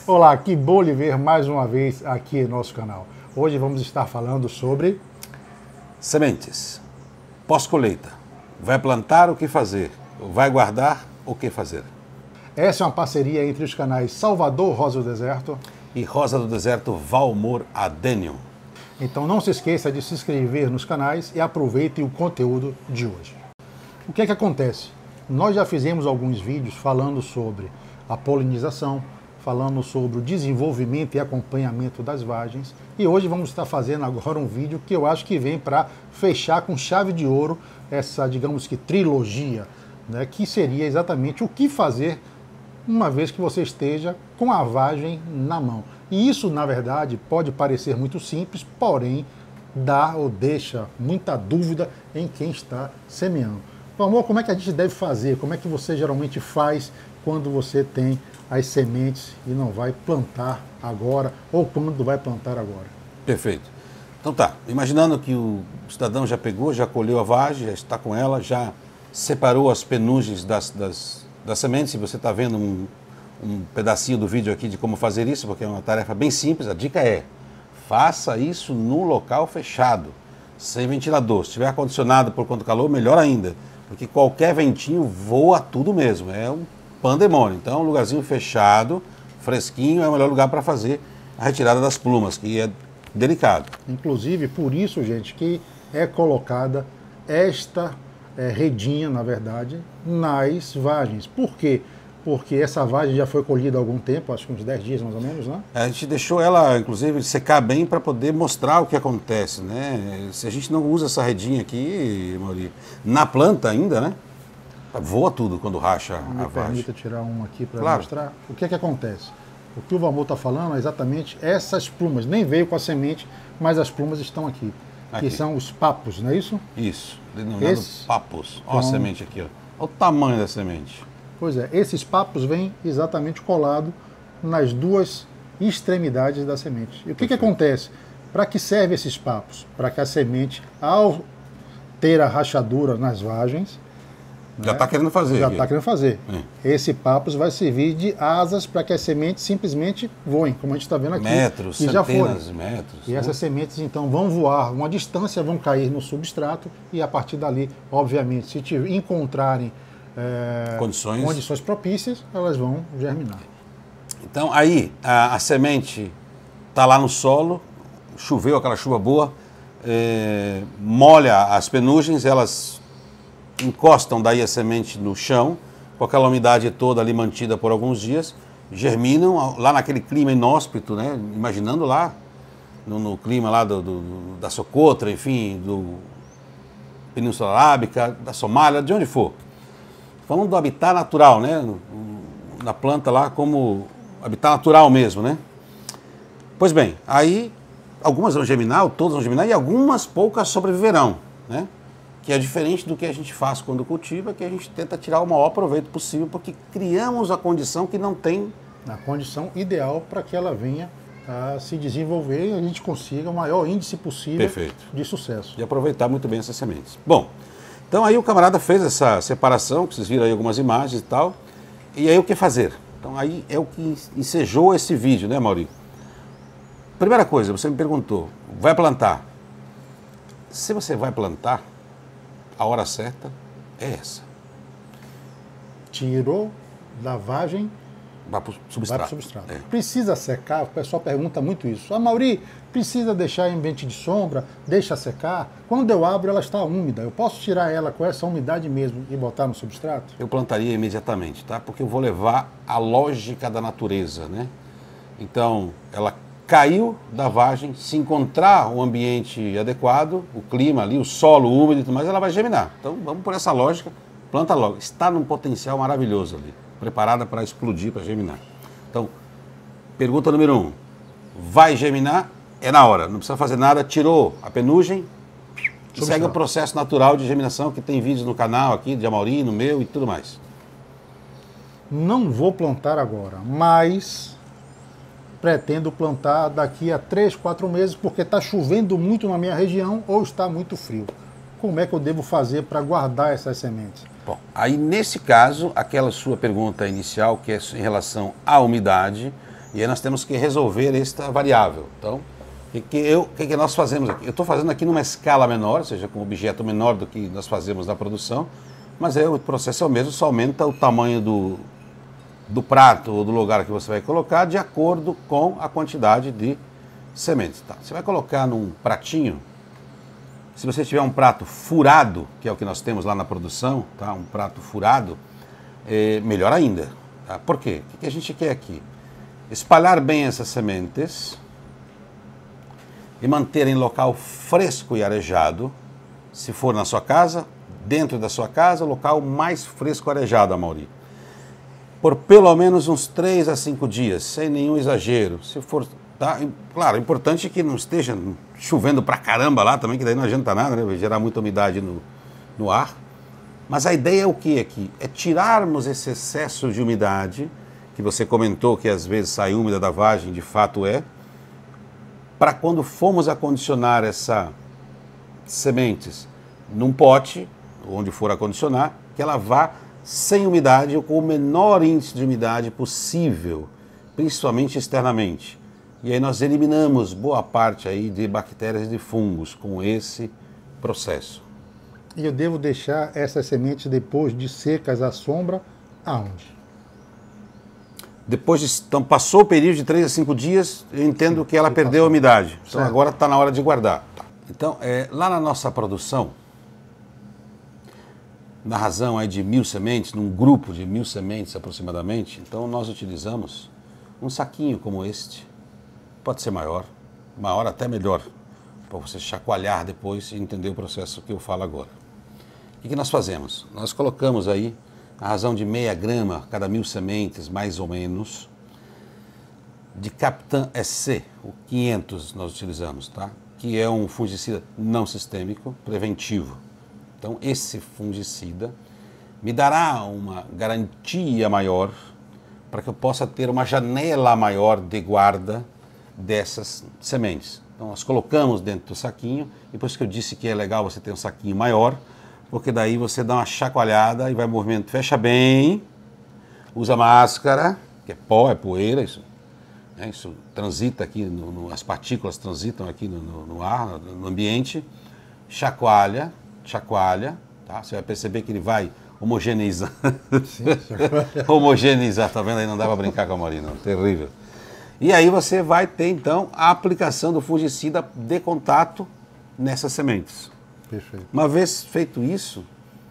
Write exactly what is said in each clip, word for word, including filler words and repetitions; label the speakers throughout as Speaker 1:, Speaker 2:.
Speaker 1: Olá, que bom lhe ver mais uma vez aqui no nosso canal. Hoje vamos estar falando sobre
Speaker 2: sementes, pós-colheita. Vai plantar, o que fazer? Vai guardar, o que fazer?
Speaker 1: Essa é uma parceria entre os canais Salvador Rosa do Deserto
Speaker 2: e Rosa do Deserto Valmor Adênio.
Speaker 1: Então não se esqueça de se inscrever nos canais e aproveite o conteúdo de hoje. O que é que acontece? Nós já fizemos alguns vídeos falando sobre a polinização, falando sobre o desenvolvimento e acompanhamento das vagens, e hoje vamos estar fazendo agora um vídeo que eu acho que vem para fechar com chave de ouro essa, digamos que, trilogia, né, que seria exatamente o que fazer uma vez que você esteja com a vagem na mão. E isso, na verdade, pode parecer muito simples, porém dá ou deixa muita dúvida em quem está semeando. Então, amor, como é que a gente deve fazer? Como é que você geralmente faz quando você tem as sementes e não vai plantar agora, ou quando vai plantar agora?
Speaker 2: Perfeito. Então tá, imaginando que o cidadão já pegou, já colheu a vagem, já está com ela, já separou as penugens das, das, das sementes, e você está vendo um, um pedacinho do vídeo aqui de como fazer isso, porque é uma tarefa bem simples. A dica é, faça isso no local fechado, sem ventilador. Se tiver ar-condicionado por conta do calor, melhor ainda, porque qualquer ventinho voa tudo mesmo, é um pandemônio. Então, um lugarzinho fechado, fresquinho, é o melhor lugar para fazer a retirada das plumas, que é delicado.
Speaker 1: Inclusive, por isso, gente, que é colocada esta é, redinha, na verdade, nas vagens. Por quê? Porque essa vagem já foi colhida há algum tempo, acho que uns dez dias mais ou menos, né?
Speaker 2: A gente deixou ela, inclusive, secar bem para poder mostrar o que acontece, né? Se a gente não usa essa redinha aqui, Mauri, na planta ainda, né? Voa tudo quando racha
Speaker 1: Me
Speaker 2: a vagem.
Speaker 1: permita tirar um aqui para
Speaker 2: Claro.
Speaker 1: mostrar. O que é que acontece? O que o Valmor está falando é exatamente essas plumas. Nem veio com a semente, mas as plumas estão aqui.
Speaker 2: Aqui.
Speaker 1: Que são os papos, não é isso?
Speaker 2: Isso, denominado
Speaker 1: Esse-
Speaker 2: papos. Olha a
Speaker 1: Então-
Speaker 2: semente aqui, ó. Olha o tamanho da semente.
Speaker 1: Pois é, esses papos vêm exatamente colado nas duas extremidades da semente. E o que, que
Speaker 2: Perfeito.
Speaker 1: acontece? Para que servem esses papos? Para que a semente, ao ter a rachadura nas vagens,
Speaker 2: Já está querendo fazer.
Speaker 1: já
Speaker 2: aqui.
Speaker 1: está querendo fazer.
Speaker 2: É.
Speaker 1: Esse papos vai servir de asas para que as sementes simplesmente voem, como a gente está vendo aqui.
Speaker 2: Metros,
Speaker 1: e já foram.
Speaker 2: centenas de metros.
Speaker 1: E
Speaker 2: né?
Speaker 1: essas sementes, então, vão voar uma distância, vão cair no substrato e, a partir dali, obviamente, se tiver, encontrarem é,
Speaker 2: Condições.
Speaker 1: condições propícias, elas vão germinar.
Speaker 2: Então, aí, a, a semente está lá no solo, choveu aquela chuva boa, é, molha as penugens, elas encostam daí a semente no chão, com aquela umidade toda ali mantida por alguns dias, germinam lá naquele clima inóspito, né? Imaginando lá, no, no clima lá do, do- da Socotra, enfim, do Península Arábica, da Somália, de onde for. Falando do habitat natural, né? Na planta lá como habitat natural mesmo, né? Pois bem, aí algumas vão germinar, ou todas vão germinar, e algumas poucas sobreviverão, né? Que é diferente do que a gente faz quando cultiva, que a gente tenta tirar o maior proveito possível, porque criamos a condição que não tem.
Speaker 1: Na condição ideal para que ela venha a se desenvolver e a gente consiga o maior índice possível
Speaker 2: Perfeito.
Speaker 1: de sucesso.
Speaker 2: De aproveitar muito bem essas sementes. Bom, então aí o camarada fez essa separação, que vocês viram aí algumas imagens e tal, e aí o que fazer? Então aí é o que ensejou esse vídeo, né, Maurício? Primeira coisa, você me perguntou, vai plantar? Se você vai plantar, a hora certa é essa.
Speaker 1: Tirou da vagem,
Speaker 2: Vai para o
Speaker 1: vai
Speaker 2: substrato.
Speaker 1: para o substrato.
Speaker 2: É.
Speaker 1: Precisa secar? O pessoal pergunta muito isso. Ah, Mauri, precisa deixar em ambiente de sombra? Deixa secar? Quando eu abro, ela está úmida. Eu posso tirar ela com essa umidade mesmo e botar no substrato?
Speaker 2: Eu plantaria imediatamente, tá? Porque eu vou levar a lógica da natureza, né? Então, ela caiu da vagem, se encontrar um ambiente adequado, o clima ali, o solo úmido e tudo mais, ela vai germinar. Então, vamos por essa lógica, planta logo. Está num potencial maravilhoso ali, preparada para explodir, para germinar. Então, pergunta número um, vai germinar? É na hora, não precisa fazer nada, tirou a penugem, e segue o processo natural de germinação, que tem vídeos no canal aqui, de Amauri, no meu e tudo mais.
Speaker 1: Não vou plantar agora, mas pretendo plantar daqui a três, quatro meses, porque está chovendo muito na minha região ou está muito frio. Como é que eu devo fazer para guardar essas sementes?
Speaker 2: Bom, aí nesse caso, aquela sua pergunta inicial, que é em relação à umidade, E aí nós temos que resolver esta variável. Então, o que, que, eu, que, que nós fazemos aqui? Eu estou fazendo aqui numa escala menor, ou seja, com um objeto menor do que nós fazemos na produção, mas é, o processo é o mesmo, só aumenta o tamanho do, do prato ou do lugar que você vai colocar de acordo com a quantidade de sementes. Tá? Você vai colocar num pratinho, se você tiver um prato furado, que é o que nós temos lá na produção, tá? Um prato furado, é melhor ainda. Tá? Por quê? O que a gente quer aqui? Espalhar bem essas sementes e manter em local fresco e arejado. Se for na sua casa, dentro da sua casa, o local mais fresco e arejado, Amaury. Por pelo menos uns três a cinco dias, sem nenhum exagero. Se for, tá? Claro, é importante que não esteja chovendo pra caramba lá também, que daí não adianta nada, né? Vai gerar muita umidade no, no ar. Mas a ideia é o que aqui? É tirarmos esse excesso de umidade, que você comentou que às vezes sai úmida da vagem, de fato é, para quando formos acondicionar essas sementes num pote, onde for acondicionar, que ela vá sem umidade ou com o menor índice de umidade possível, principalmente externamente. E aí nós eliminamos boa parte aí de bactérias e de fungos com esse processo.
Speaker 1: E eu devo deixar essas sementes depois de secas à sombra aonde?
Speaker 2: Depois de, então, passou o período de três a cinco dias, eu entendo que ela perdeu a umidade. Então
Speaker 1: certo.
Speaker 2: Agora está na hora de guardar. Então, é, lá na nossa produção, na razão aí de mil sementes, num grupo de mil sementes aproximadamente, então nós utilizamos um saquinho como este, pode ser maior, maior até melhor, para você chacoalhar depois e entender o processo que eu falo agora. O que, que nós fazemos? Nós colocamos aí a razão de meia grama cada mil sementes, mais ou menos, de Captan S C, o quinhentos nós utilizamos, tá? Que é um fungicida não sistêmico, preventivo. Então, esse fungicida me dará uma garantia maior para que eu possa ter uma janela maior de guarda dessas sementes. Então, nós colocamos dentro do saquinho, e por isso que eu disse que é legal você ter um saquinho maior, porque daí você dá uma chacoalhada e vai movimento, fecha bem, usa máscara, que é pó, é poeira, isso, né, isso transita aqui, no, no, as partículas transitam aqui no, no, no ar, no ambiente, chacoalha, chacoalha, tá? Você vai perceber que ele vai homogeneizar,
Speaker 1: Sim,
Speaker 2: homogeneizar, tá vendo aí, não dá para brincar com a Amaury, não, terrível. E aí você vai ter então a aplicação do fungicida de contato nessas sementes.
Speaker 1: Perfeito.
Speaker 2: Uma vez feito isso,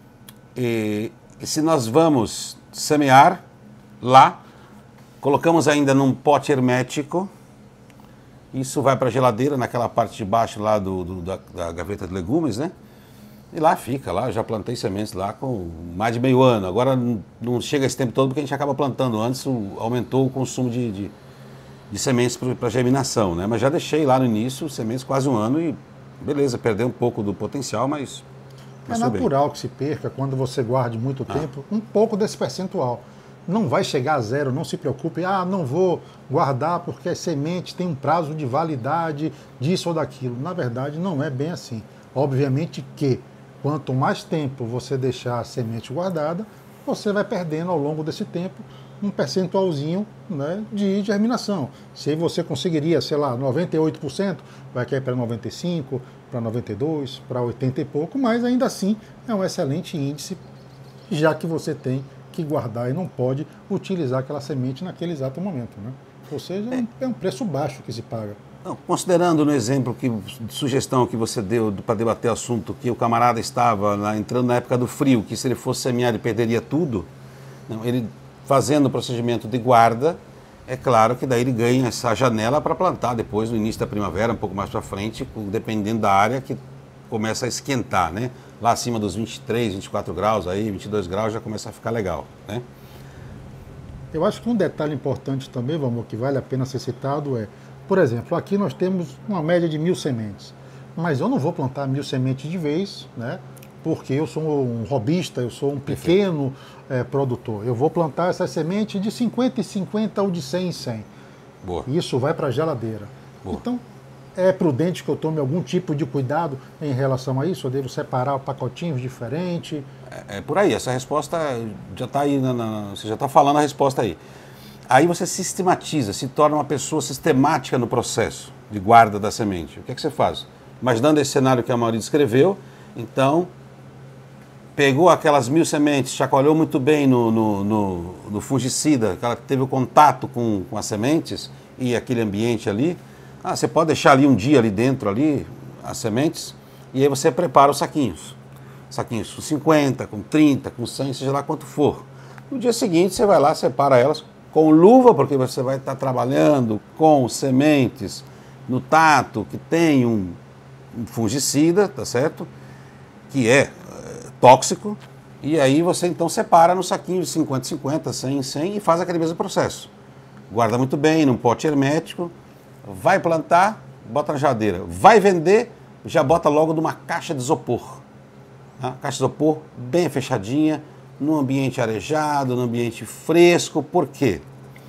Speaker 2: e, e se nós vamos semear lá, colocamos ainda num pote hermético, isso vai para a geladeira, naquela parte de baixo lá do, do, da, da gaveta de legumes, né? E lá fica, lá eu já plantei sementes lá com mais de meio ano. Agora não chega esse tempo todo porque a gente acaba plantando. Antes o, aumentou o consumo de, de, de sementes para germinação, né? Mas já deixei lá no início sementes quase um ano e beleza, perdeu um pouco do potencial, mas...
Speaker 1: É natural bem. Que se perca, quando você guarde muito ah. tempo, um pouco desse percentual. Não vai chegar a zero, não se preocupe. Ah, não vou guardar porque as sementes têm um prazo de validade disso ou daquilo. Na verdade, não é bem assim. Obviamente que, quanto mais tempo você deixar a semente guardada, você vai perdendo ao longo desse tempo um percentualzinho, né, de germinação. Se você conseguiria, sei lá, noventa e oito por cento, vai cair para noventa e cinco por cento, para noventa e dois por cento, para oitenta e pouco, mas ainda assim é um excelente índice, já que você tem que guardar e não pode utilizar aquela semente naquele exato momento, né? Ou seja, é, é um preço baixo que se paga.
Speaker 2: Não, considerando no exemplo, que sugestão que você deu para debater o assunto, que o camarada estava lá, entrando na época do frio, que se ele fosse semear ele perderia tudo, não, ele fazendo o procedimento de guarda, é claro que daí ele ganha essa janela para plantar depois no início da primavera, um pouco mais para frente, dependendo da área que começa a esquentar, né? Lá acima dos vinte e três, vinte e quatro graus, aí, vinte e dois graus já começa a ficar legal, né?
Speaker 1: Eu acho que um detalhe importante também, vamos, que vale a pena ser citado é, por exemplo, aqui nós temos uma média de mil sementes, mas eu não vou plantar mil sementes de vez, né? Porque eu sou um robista, eu sou um pequeno é, produtor. Eu vou plantar essas sementes de cinquenta em cinquenta ou de cem em cem.
Speaker 2: Boa.
Speaker 1: Isso vai para a geladeira.
Speaker 2: Boa.
Speaker 1: Então, é prudente que eu tome algum tipo de cuidado em relação a isso? Eu devo separar pacotinhos diferentes?
Speaker 2: É, é por aí, essa resposta já está aí, na, na, você já está falando a resposta aí. Aí você sistematiza, se torna uma pessoa sistemática no processo de guarda da semente. O que é que você faz? Imaginando esse cenário que a Mauri descreveu, então, pegou aquelas mil sementes, chacoalhou muito bem no, no, no, no fungicida, que ela teve o contato com, com as sementes e aquele ambiente ali. Ah, você pode deixar ali um dia ali dentro, ali, as sementes, e aí você prepara os saquinhos. Saquinhos com cinquenta, com trinta, com cem, seja lá quanto for. No dia seguinte você vai lá, separa elas com luva, porque você vai estar trabalhando com sementes no tato, que tem um, um fungicida, tá certo? Que é, é tóxico, e aí você então separa no saquinho de cinquenta, cinquenta, cem, cem e faz aquele mesmo processo. Guarda muito bem num pote hermético, vai plantar, bota na geladeira. Vai vender, já bota logo numa caixa de isopor. Tá? Caixa de isopor bem fechadinha, num ambiente arejado, num ambiente fresco. Por quê?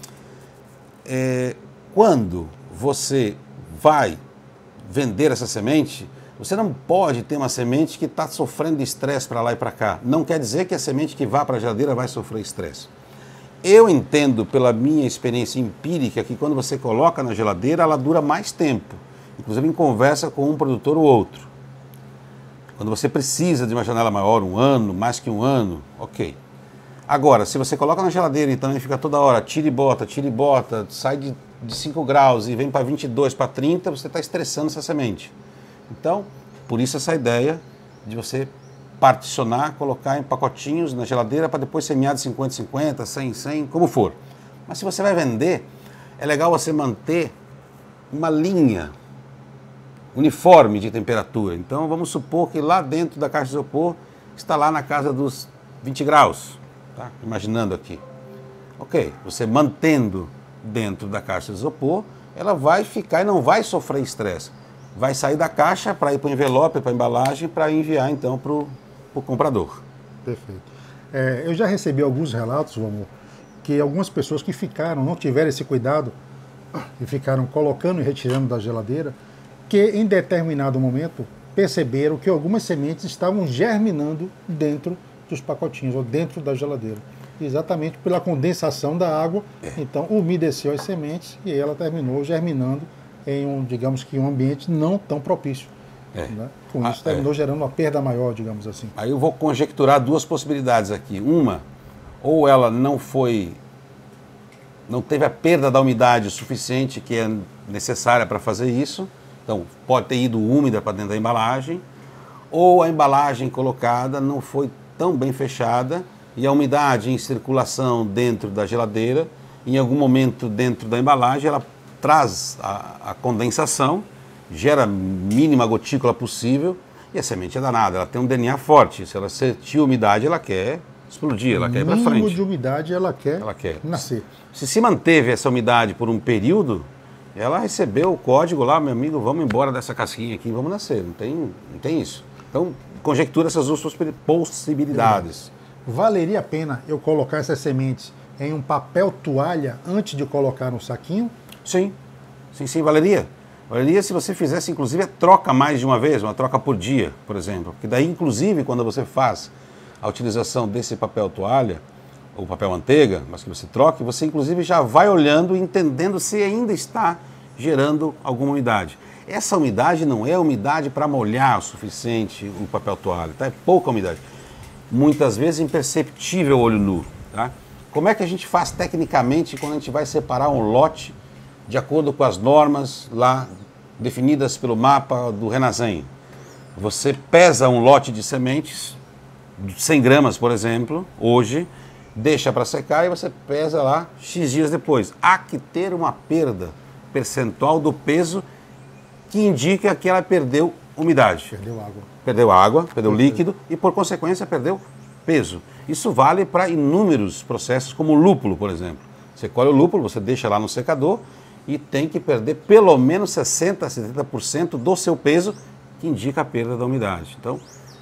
Speaker 2: É, quando você vai vender essa semente, você não pode ter uma semente que está sofrendo de estresse para lá e para cá. Não quer dizer que a semente que vá para a geladeira vai sofrer estresse. Eu entendo, pela minha experiência empírica, que quando você coloca na geladeira, ela dura mais tempo. Inclusive em conversa com um produtor ou outro. Quando você precisa de uma janela maior, um ano, mais que um ano, ok. Agora, se você coloca na geladeira então e fica toda hora, tira e bota, tira e bota, sai de, de cinco graus e vem para vinte e dois, para trinta, você está estressando essa semente. Então, por isso essa ideia de você particionar, colocar em pacotinhos na geladeira para depois semear de cinquenta, cinquenta, cem, cem, como for. Mas se você vai vender, é legal você manter uma linha uniforme de temperatura. Então vamos supor que lá dentro da caixa de isopor está lá na casa dos vinte graus, tá? Imaginando aqui. Ok, você mantendo dentro da caixa de isopor, ela vai ficar e não vai sofrer estresse. Vai sair da caixa para ir para o envelope, para a embalagem, para enviar então para o comprador.
Speaker 1: Perfeito. É, eu já recebi alguns relatos, vamos, que algumas pessoas que ficaram, não tiveram esse cuidado e ficaram colocando e retirando da geladeira, que em determinado momento perceberam que algumas sementes estavam germinando dentro dos pacotinhos ou dentro da geladeira. Exatamente pela condensação da água, é. Então umedeceu as sementes e ela terminou germinando em um, digamos que um ambiente não tão propício. É. Né? Com isso ah, terminou é. gerando uma perda maior, digamos assim.
Speaker 2: Aí eu vou conjecturar duas possibilidades aqui. Uma, ou ela não foi, não teve a perda da umidade suficiente que é necessária para fazer isso. Então, pode ter ido úmida para dentro da embalagem, ou a embalagem colocada não foi tão bem fechada e a umidade em circulação dentro da geladeira, em algum momento dentro da embalagem, ela traz a, a condensação, gera a mínima gotícula possível e a semente é danada, ela tem um D N A forte. Se ela sentir umidade, ela quer explodir, ela quer ir para frente.
Speaker 1: Mínimo de umidade, ela quer,
Speaker 2: ela quer
Speaker 1: nascer.
Speaker 2: Se se manteve essa umidade por um período, ela recebeu o código lá, meu amigo, vamos embora dessa casquinha aqui, vamos nascer, não tem, não tem isso. Então, conjectura essas duas possibilidades.
Speaker 1: Valeria a pena eu colocar essas sementes em um papel toalha antes de colocar no saquinho?
Speaker 2: Sim, sim, sim, valeria. Valeria se você fizesse, inclusive, a troca mais de uma vez, uma troca por dia, por exemplo. Porque daí, inclusive, quando você faz a utilização desse papel toalha, ou papel manteiga, mas que você troque, você inclusive já vai olhando e entendendo se ainda está gerando alguma umidade. Essa umidade não é umidade para molhar o suficiente o papel toalha, tá? É pouca umidade. Muitas vezes imperceptível ao olho nu. Tá? Como é que a gente faz tecnicamente quando a gente vai separar um lote de acordo com as normas lá definidas pelo mapa do Renasem? Você pesa um lote de sementes, cem gramas, por exemplo, hoje, deixa para secar e você pesa lá X dias depois. Há que ter uma perda percentual do peso que indica que ela perdeu umidade.
Speaker 1: Perdeu água.
Speaker 2: Perdeu água, perdeu líquido e, por consequência, perdeu peso. Isso vale para inúmeros processos, como o lúpulo, por exemplo. Você colhe o lúpulo, você deixa lá no secador e tem que perder pelo menos sessenta por cento, setenta por cento do seu peso, que indica a perda da umidade. Então,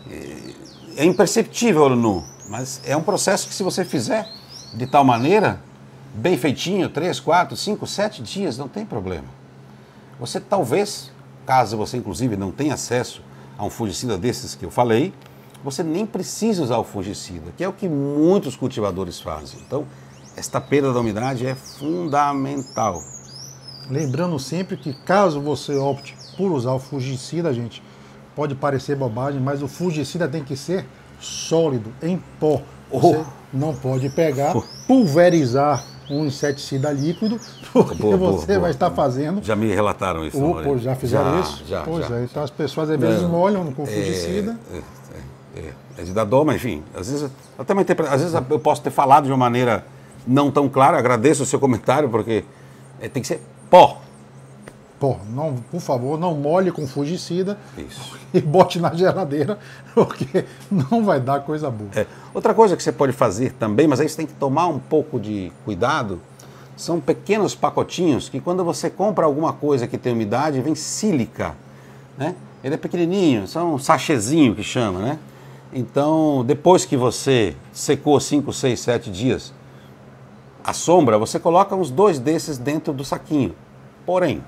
Speaker 2: é imperceptível olho nu, mas é um processo que, se você fizer de tal maneira, bem feitinho, três, quatro, cinco, sete dias, não tem problema. Você talvez, caso você inclusive não tenha acesso a um fungicida desses que eu falei, você nem precisa usar o fungicida, que é o que muitos cultivadores fazem. Então, esta perda da umidade é fundamental.
Speaker 1: Lembrando sempre que caso você opte por usar o fungicida, gente, pode parecer bobagem, mas o fungicida tem que ser sólido, em pó. Você oh. não pode pegar, oh. pulverizar um inseticida líquido, porque boa, você boa, vai boa. estar fazendo...
Speaker 2: Já me relataram isso.
Speaker 1: Oh, pô, já fizeram
Speaker 2: já,
Speaker 1: isso?
Speaker 2: Já,
Speaker 1: pois
Speaker 2: já,
Speaker 1: é, então
Speaker 2: já.
Speaker 1: as pessoas às vezes
Speaker 2: Não,
Speaker 1: molham com fungicida.
Speaker 2: É, é, é, é de dar dó, mas enfim, às vezes, até uma interpre... às vezes eu posso ter falado de uma maneira não tão clara, agradeço o seu comentário, porque é, tem que ser pó.
Speaker 1: Pô, não, por favor, não molhe com fungicida.
Speaker 2: Isso.
Speaker 1: E bote na geladeira, porque não vai dar coisa boa.
Speaker 2: É. Outra coisa que você pode fazer também, mas aí você tem que tomar um pouco de cuidado, são pequenos pacotinhos que quando você compra alguma coisa que tem umidade, vem sílica, né? Ele é pequenininho, são um sachêzinho que chama, né? Então, depois que você secou cinco, seis, sete dias a sombra, você coloca uns dois desses dentro do saquinho. Porém,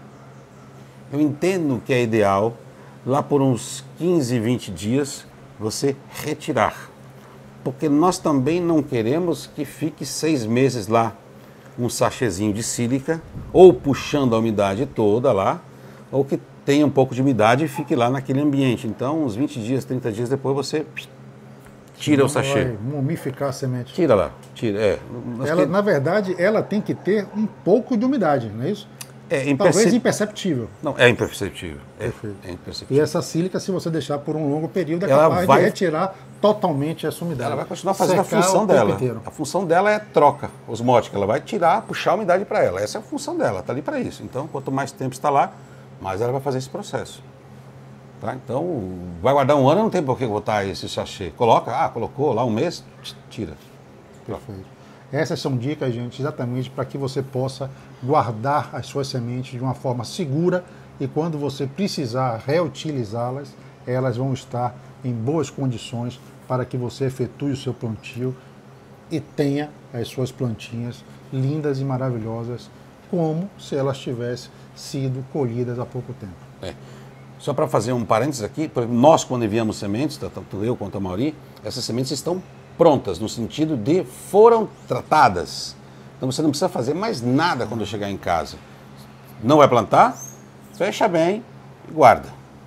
Speaker 2: eu entendo que é ideal, lá por uns quinze, vinte dias, você retirar. Porque nós também não queremos que fique seis meses lá um sachêzinho de sílica, ou puxando a umidade toda lá, ou que tenha um pouco de umidade e fique lá naquele ambiente. Então, uns vinte dias, trinta dias depois, você tira
Speaker 1: não
Speaker 2: o sachê.
Speaker 1: Vai mumificar a semente.
Speaker 2: Tira lá, tira. É.
Speaker 1: Ela,
Speaker 2: que...
Speaker 1: Na verdade, ela tem que ter um pouco de umidade, não é isso?
Speaker 2: É impercep...
Speaker 1: Talvez imperceptível.
Speaker 2: Não, é imperceptível. É, é imperceptível.
Speaker 1: E essa sílica, se você deixar por um longo período, é
Speaker 2: ela
Speaker 1: capaz
Speaker 2: vai...
Speaker 1: de retirar totalmente essa umidade.
Speaker 2: Ela vai continuar fazendo a função dela. A função dela é troca osmótica. Ela vai tirar, puxar a umidade para ela. Essa é a função dela, está ali para isso. Então, quanto mais tempo está lá, mais ela vai fazer esse processo. Tá? Então, vai guardar um ano, não tem por que botar esse sachê. Coloca, ah, colocou lá um mês, tira.
Speaker 1: Perfeito. Essas são dicas, gente, exatamente para que você possa guardar as suas sementes de uma forma segura e quando você precisar reutilizá-las, elas vão estar em boas condições para que você efetue o seu plantio e tenha as suas plantinhas lindas e maravilhosas, como se elas tivessem sido colhidas há pouco tempo.
Speaker 2: É. Só para fazer um parênteses aqui, nós quando enviamos sementes, tanto eu quanto a Mauri, essas sementes estão prontas, no sentido de foram tratadas. Então você não precisa fazer mais nada quando chegar em casa. Não vai plantar? Fecha bem e guarda.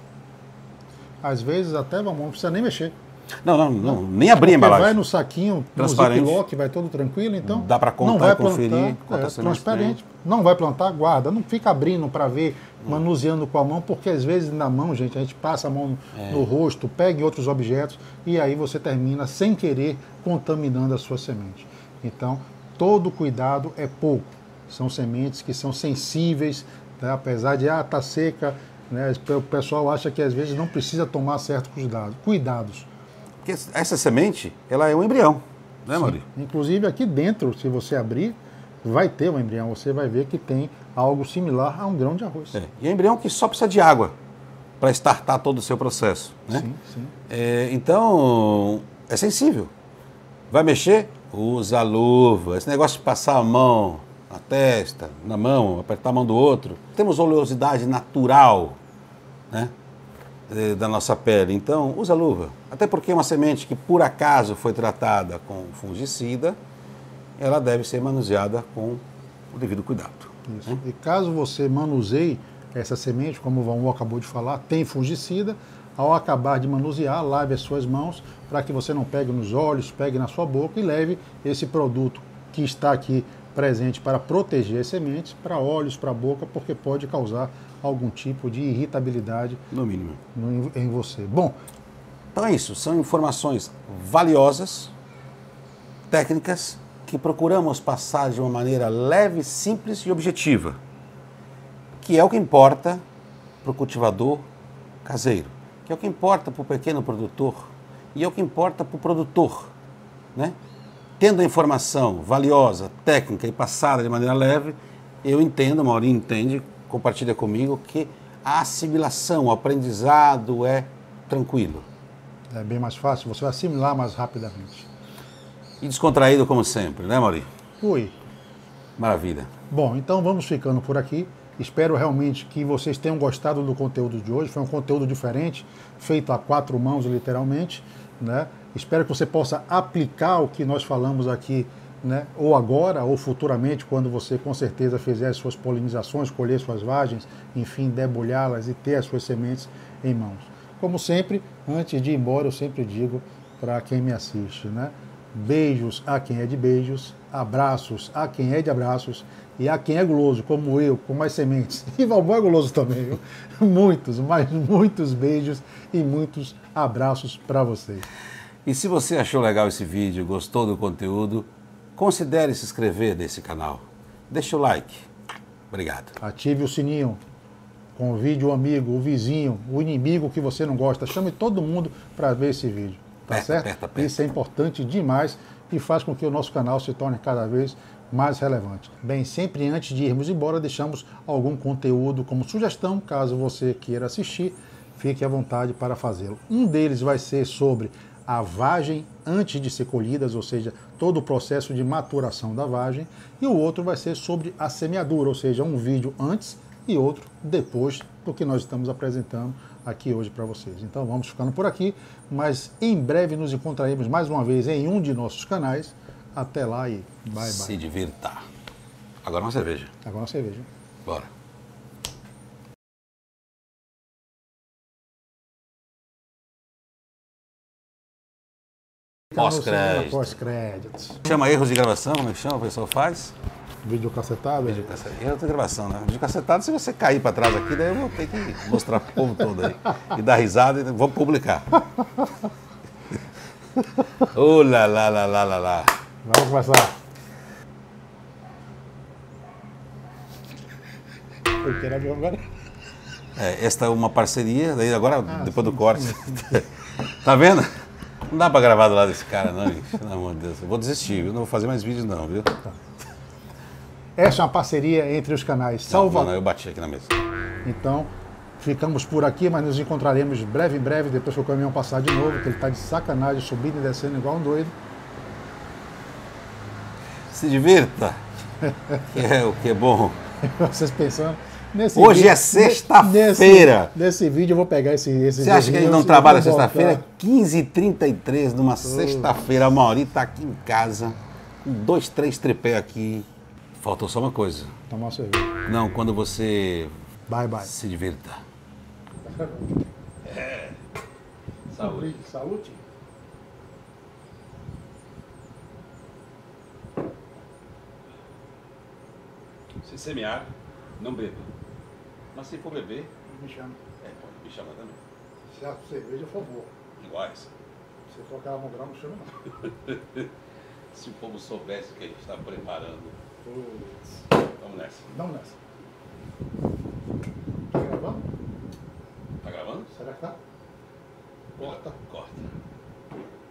Speaker 1: Às vezes até não precisa nem mexer.
Speaker 2: Não, não, não, nem abrir a embalagem.
Speaker 1: Vai no saquinho, no ziplock, vai todo tranquilo, então
Speaker 2: dá para contar,
Speaker 1: não vai
Speaker 2: conferir,
Speaker 1: plantar, é, transparente. Não vai plantar, guarda, não fica abrindo para ver, hum. manuseando com a mão, porque às vezes na mão, gente, a gente passa a mão é. no rosto, pega em outros objetos e aí você termina sem querer contaminando a sua semente. Então, todo cuidado é pouco. São sementes que são sensíveis, tá? Apesar de ah, tá seca, né? O pessoal acha que às vezes não precisa tomar certos cuidados. Cuidados.
Speaker 2: Porque essa semente, ela é um embrião, né, Mauri?
Speaker 1: Inclusive aqui dentro, se você abrir, vai ter um embrião. Você vai ver que tem algo similar a um grão de arroz.
Speaker 2: É. E é um embrião que só precisa de água para startar todo o seu processo, né?
Speaker 1: Sim, sim.
Speaker 2: É, então, é sensível. Vai mexer? Usa a luva. Esse negócio de passar a mão na testa, na mão, apertar a mão do outro. Temos oleosidade natural, né? Da nossa pele, então usa luva. Até porque uma semente que por acaso foi tratada com fungicida, ela deve ser manuseada com o devido cuidado.
Speaker 1: Isso. Né? E caso você manuseie essa semente, como o Valmor acabou de falar, tem fungicida, ao acabar de manusear, lave as suas mãos para que você não pegue nos olhos, pegue na sua boca e leve esse produto que está aqui presente para proteger as sementes para olhos, para a boca, porque pode causar algum tipo de irritabilidade
Speaker 2: no mínimo
Speaker 1: no, em você. Bom,
Speaker 2: então é isso, são informações valiosas, técnicas, que procuramos passar de uma maneira leve, simples e objetiva, que é o que importa para o cultivador caseiro, que é o que importa para o pequeno produtor e é o que importa para o produtor, né? Tendo a informação valiosa, técnica e passada de maneira leve, eu entendo, a Maurinho entende, compartilha comigo, que a assimilação, o aprendizado é tranquilo.
Speaker 1: É bem mais fácil, você vai assimilar mais rapidamente.
Speaker 2: E descontraído como sempre, né, Maurinho?
Speaker 1: Ui.
Speaker 2: Maravilha.
Speaker 1: Bom, então vamos ficando por aqui. Espero realmente que vocês tenham gostado do conteúdo de hoje. Foi um conteúdo diferente, feito a quatro mãos, literalmente, né? Espero que você possa aplicar o que nós falamos aqui né? Ou agora, ou futuramente, quando você com certeza fizer as suas polinizações, colher suas vagens, enfim, debulhá-las e ter as suas sementes em mãos. Como sempre, antes de ir embora, eu sempre digo para quem me assiste, né? Beijos a quem é de beijos, abraços a quem é de abraços e a quem é guloso, como eu, com mais sementes. E Valbon é guloso também, viu? Muitos, mas muitos beijos e muitos abraços para vocês.
Speaker 2: E se você achou legal esse vídeo, gostou do conteúdo, considere se inscrever nesse canal. Deixa o like. Obrigado.
Speaker 1: Ative o sininho. Convide o amigo, o vizinho, o inimigo que você não gosta. Chame todo mundo para ver esse vídeo. Tá
Speaker 2: Aperta,
Speaker 1: certo?
Speaker 2: aperta, aperta.
Speaker 1: Isso é importante demais e faz com que o nosso canal se torne cada vez mais relevante. Bem, sempre antes de irmos embora, deixamos algum conteúdo como sugestão, caso você queira assistir, fique à vontade para fazê-lo. Um deles vai ser sobre a vagem antes de ser colhidas, ou seja, todo o processo de maturação da vagem, e o outro vai ser sobre a semeadura, ou seja, um vídeo antes e outro depois do que nós estamos apresentando aqui hoje para vocês. Então vamos ficando por aqui, mas em breve nos encontraremos mais uma vez em um de nossos canais. Até lá e bye bye.
Speaker 2: Se divirta. Agora uma cerveja.
Speaker 1: Agora uma cerveja.
Speaker 2: Bora. Pós-crédito.
Speaker 1: Pós-créditos.
Speaker 2: Chama erros de gravação, como é que chama? O pessoal faz?
Speaker 1: Vídeo cacetado?
Speaker 2: Vídeo cacetado. Erro de gravação, né? Vídeo cacetado, se você cair para trás aqui, daí eu vou ter que mostrar pro povo todo aí. E dar risada e vou publicar. Oh, lá, lá, lá, lá, lá, lá.
Speaker 1: Vamos começar. Eu quero abrir agora.
Speaker 2: É, esta é uma parceria, daí agora,
Speaker 1: Ah,
Speaker 2: depois
Speaker 1: sim,
Speaker 2: do corte.
Speaker 1: sim.
Speaker 2: Tá vendo? Não dá pra gravar do lado desse cara, não, gente. Pelo amor de Deus. Eu vou desistir, viu? Não vou fazer mais vídeos, não, viu?
Speaker 1: Essa é uma parceria entre os canais
Speaker 2: Não,
Speaker 1: Salva.
Speaker 2: não, eu bati aqui na mesa.
Speaker 1: Então, ficamos por aqui, mas nos encontraremos breve em breve, depois que o caminhão passar de novo, que ele está de sacanagem, subindo e descendo igual um doido.
Speaker 2: Se divirta, que é o que é bom.
Speaker 1: Vocês pensando... Nesse
Speaker 2: Hoje
Speaker 1: vídeo,
Speaker 2: é sexta-feira.
Speaker 1: Nesse, nesse vídeo eu vou pegar esse... esse
Speaker 2: Você acha que ele
Speaker 1: eu-
Speaker 2: não
Speaker 1: eu
Speaker 2: trabalha
Speaker 1: vou botar.
Speaker 2: sexta-feira? quinze e trinta e três, numa sexta-feira. A Mauri tá aqui em casa, com dois, três tripé aqui. Faltou só uma coisa.
Speaker 1: Tomar uma cerveja.
Speaker 2: Não, quando você
Speaker 1: Bye, bye.
Speaker 2: se divirta. É. Saúde.
Speaker 1: Saúde.
Speaker 2: Se semear, não beba. Mas se for beber,
Speaker 1: Me chama.
Speaker 2: é, pode me chamar também.
Speaker 1: Se a cerveja for boa.
Speaker 2: Iguais.
Speaker 1: Se for aquela mondral, não chama não.
Speaker 2: Se o povo soubesse o que a gente está preparando.
Speaker 1: Putz.
Speaker 2: Vamos nessa.
Speaker 1: Vamos nessa. Tá gravando?
Speaker 2: Tá gravando?
Speaker 1: Será que tá?
Speaker 2: Corta. Corta.